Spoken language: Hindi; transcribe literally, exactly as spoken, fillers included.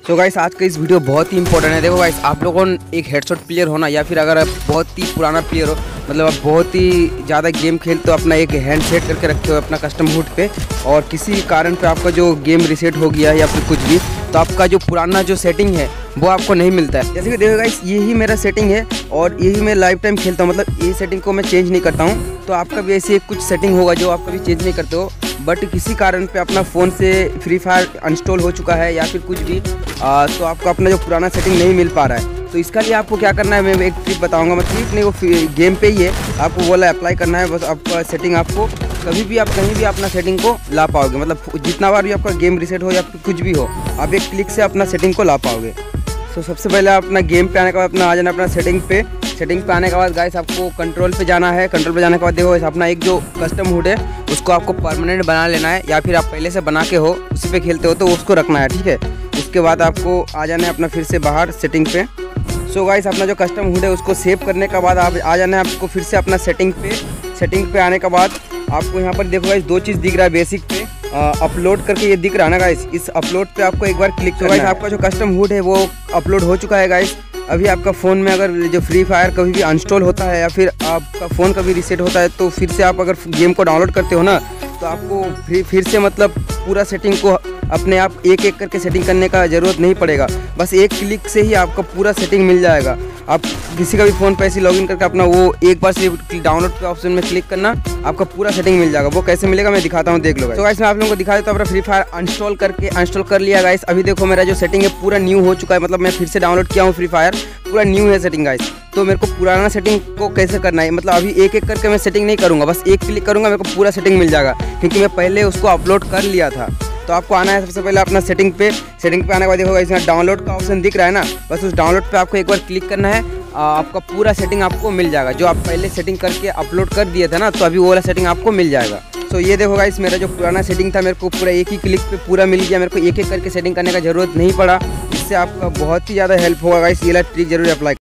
सो गाइस आज का इस वीडियो बहुत ही इंपॉर्टेंट है। देखो गाइस, आप लोगों ने एक हेडशॉट प्लेयर हो ना, या फिर अगर आप बहुत ही पुराना प्लेयर हो, मतलब आप बहुत ही ज़्यादा गेम खेलते हो, अपना एक हैंड सेट करके रखे हो अपना कस्टम हुड पे, और किसी कारण पे आपका जो गेम रीसेट हो गया है या फिर कुछ भी, तो आपका जो पुराना जो सेटिंग है वो आपको नहीं मिलता है। जैसे कि देखो गाइस, यही मेरा सेटिंग है और यही मैं लाइफ टाइम खेलता हूँ, मतलब ये सेटिंग को मैं चेंज नहीं करता हूँ। तो आपका भी ऐसी कुछ सेटिंग होगा जो आप कभी चेंज नहीं करते हो, बट किसी कारण पे अपना फ़ोन से फ्री फायर अनइंस्टॉल हो चुका है या फिर कुछ भी, आ, तो आपको अपना जो पुराना सेटिंग नहीं मिल पा रहा है। तो इसका लिए आपको क्या करना है, मैं एक ट्रिक बताऊंगा। मतलब ट्रिक नहीं, वो गेम पे ही है, आपको वो वाला अप्लाई करना है। बस आपका सेटिंग आपको कभी भी आप कहीं भी अपना सेटिंग को ला पाओगे, मतलब जितना बार भी आपका गेम रीसेट हो या फिर कुछ भी हो, आप एक क्लिक से अपना सेटिंग को ला पाओगे। तो सबसे पहले अपना गेम पे आने के बाद अपना आ जाना अपना सेटिंग पे। सेटिंग पे आने के बाद गाइस आपको कंट्रोल पे जाना है। कंट्रोल पे जाने के बाद देखो अपना एक जो कस्टम हुड है उसको आपको परमानेंट बना लेना है, या फिर आप पहले से बना के हो उसी पे खेलते हो तो उसको रखना है, ठीक है। उसके बाद आपको आ जाना है अपना फिर से बाहर सेटिंग पे। सो गाइस अपना जो कस्टम हुड है उसको सेव करने के बाद आप आ जाना है आपको फिर से अपना सेटिंग पे। सेटिंग पे आने के बाद आपको यहाँ पर देखो गाइस दो चीज़ दिख रहा है बेसिक पे, अपलोड करके ये दिख रहा है ना गाइस, इस अपलोड पे आपको एक बार क्लिक करना है। गाइस आपका जो कस्टम हुड है वो अपलोड हो चुका है गाइस। अभी आपका फ़ोन में अगर जो फ्री फायर कभी भी अनइंस्टॉल होता है या फिर आपका फ़ोन कभी रीसेट होता है, तो फिर से आप अगर गेम को डाउनलोड करते हो ना, तो आपको फिर फिर से मतलब पूरा सेटिंग को अपने आप एक एक करके सेटिंग करने का ज़रूरत नहीं पड़ेगा। बस एक क्लिक से ही आपका पूरा सेटिंग मिल जाएगा। आप किसी का भी फ़ोन पे ऐसे लॉगिन करके अपना वो एक बार से डाउनलोड के ऑप्शन में क्लिक करना, आपका पूरा सेटिंग मिल जाएगा। वो कैसे मिलेगा मैं दिखाता हूँ, देख लो। तो गाइस मैं आप लोगों को दिखा देता हूँ। अपना फ्री फायर अनइंस्टॉल करके अनइंस्टॉल कर लिया गाइस। अभी देखो मेरा जो सेटिंग है पूरा न्यू हो चुका है, मतलब मैं फिर से डाउनलोड किया हूँ फ्री फायर, पूरा न्यू है सेटिंग गाइस। तो मेरे को पुराना सेटिंग को कैसे करना है, मतलब अभी एक एक करके मैं सेटिंग नहीं करूँगा, बस एक क्लिक करूँगा मेरे को पूरा सेटिंग मिल जाएगा, क्योंकि मैं पहले उसको अपलोड कर लिया था। तो आपको आना है सबसे पहले अपना सेटिंग पे। सेटिंग पे आने के बाद देखो इसमें डाउनलोड का ऑप्शन दिख रहा है ना, बस उस डाउनलोड पे आपको एक बार क्लिक करना है। आपका पूरा सेटिंग आपको मिल जाएगा, जो आप पहले सेटिंग करके अपलोड कर दिए थे ना, तो अभी वो वाला सेटिंग आपको मिल जाएगा। तो ये देखो गाइस, मेरा जो पुराना सेटिंग था मेरे को पूरा एक ही क्लिक पे पूरा मिल गया। मेरे को एक एक करके सेटिंग करने का ज़रूरत नहीं पड़ा। इससे आपका बहुत ही ज़्यादा हेल्प होगा गाइस। ये वाला ट्रिक जरूर अप्लाई